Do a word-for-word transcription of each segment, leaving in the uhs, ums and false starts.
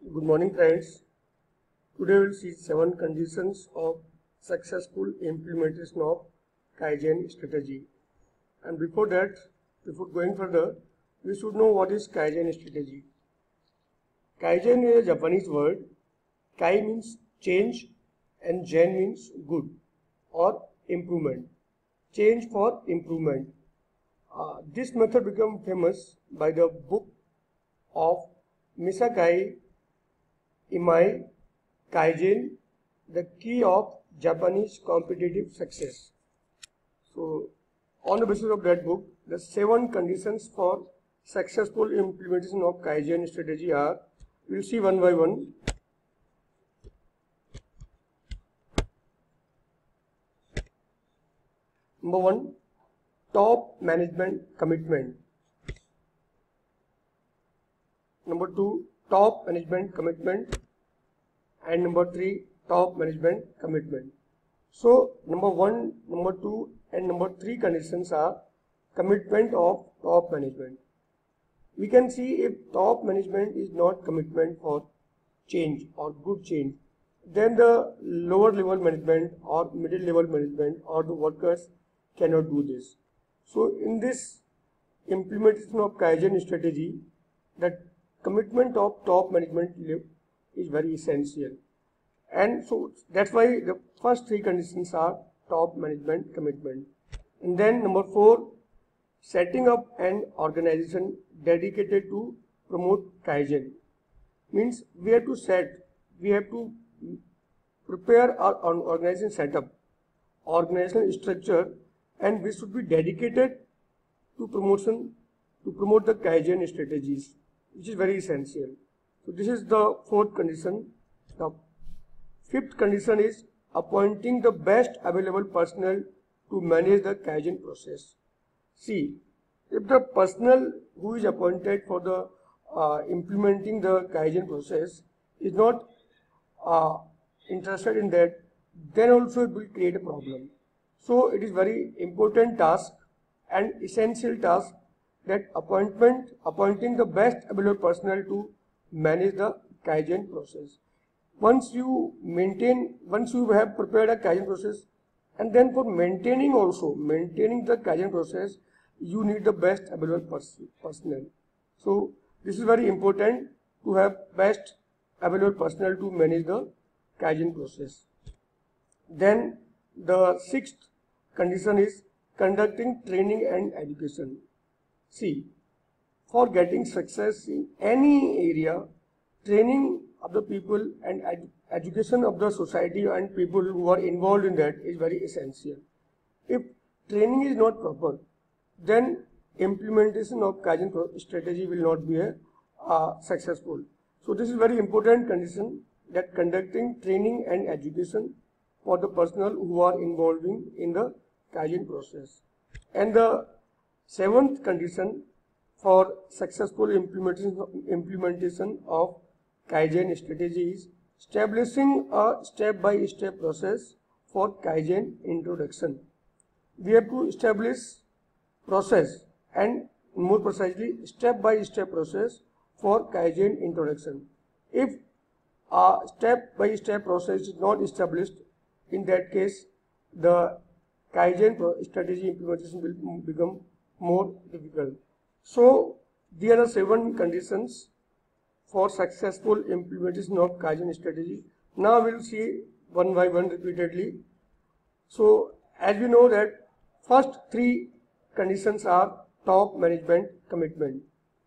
Good morning, friends. Today we'll see seven conditions of successful implementation of Kaizen strategy. And before that, before going further, we should know what is Kaizen strategy. Kaizen is a Japanese word. Kai means change and Gen means good or improvement. Change for improvement. Uh, this method became famous by the book of Misakai Imai Kaizen, the key of Japanese competitive success. So, on the basis of that book, the seven conditions for successful implementation of Kaizen strategy are, we will see one by one. Number one, top management commitment. Number two, top management commitment. And number three, top management commitment. So, number one, number two, and number three conditions are commitment of top management. We can see if top management is not commitment for change or good change, then the lower level management or middle level management or the workers cannot do this. So, in this implementation of Kaizen strategy, that commitment of top management is very essential, and so that's why the first three conditions are top management commitment. And then number four, setting up an organization dedicated to promote Kaizen. Means we have to set, we have to prepare our organization setup, organizational structure, and we should be dedicated to promotion, to promote the Kaizen strategies, which is very essential. So this is the fourth condition. The fifth condition is appointing the best available personnel to manage the Kaizen process. See, if the personnel who is appointed for the uh, implementing the Kaizen process is not uh, interested in that, then also it will create a problem. So it is very important task and essential task that appointment, appointing the best available personnel to manage the Kaizen process. Once you maintain, once you have prepared a Kaizen process, and then for maintaining also, maintaining the Kaizen process, you need the best available pers personnel. So this is very important to have best available personnel to manage the Kaizen process. Then the sixth condition is conducting training and education. See, for getting success in any area, training of the people and ed education of the society and people who are involved in that is very essential. If training is not proper, then implementation of Kaizen strategy will not be a, uh, successful. So this is very important condition, that conducting training and education for the personnel who are involving in the Kaizen process. And the seventh condition for successful implementation, implementation of Kaizen strategy is establishing a step-by-step process for Kaizen introduction. We have to establish process, and more precisely step-by-step process for Kaizen introduction. If a step-by-step process is not established, in that case the Kaizen strategy implementation will become more difficult. So there are seven conditions for successful implementation of Kaizen strategy. Now we will see one by one repeatedly. So as we know that first three conditions are top management commitment,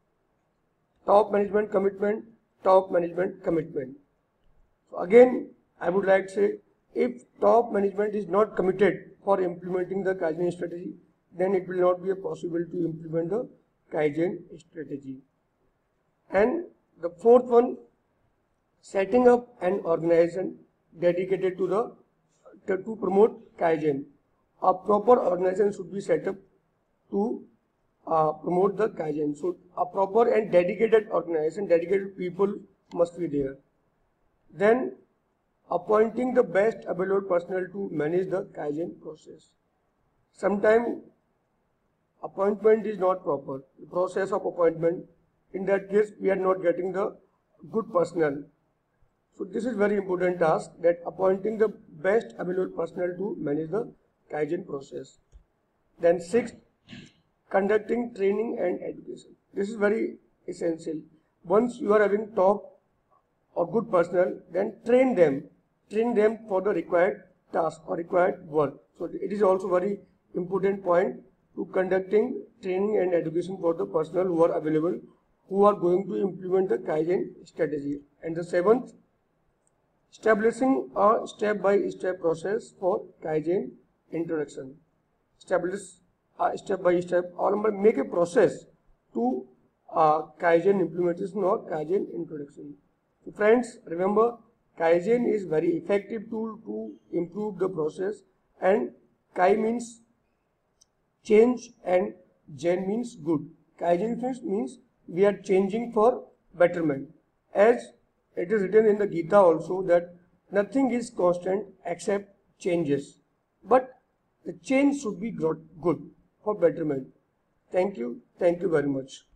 top management commitment, top management commitment. So again, I would like to say, if top management is not committed for implementing the Kaizen strategy, then it will not be possible to implement the Kaizen strategy. And the fourth one, setting up an organization dedicated to the to, to promote Kaizen. A proper organization should be set up to uh, promote the Kaizen. So a proper and dedicated organization, dedicated people must be there. Then appointing the best available personnel to manage the Kaizen process. Sometimes appointment is not proper, the process of appointment, in that case we are not getting the good personnel. So this is very important task, that appointing the best available personnel to manage the Kaizen process. Then sixth, conducting training and education. This is very essential. Once you are having top or good personnel, then train them, train them for the required task or required work. So it is also very important point to conducting training and education for the personnel who are available, who are going to implement the Kaizen strategy. And the seventh, establishing a step-by-step process for Kaizen introduction. Establish a step-by-step or make a process to uh, Kaizen implementation or Kaizen introduction. So friends, remember, Kaizen is very effective tool to improve the process, and Kai means change and Zen means good. Kaizen means we are changing for betterment. As it is written in the Gita also that nothing is constant except changes. But the change should be good for betterment. Thank you. Thank you very much.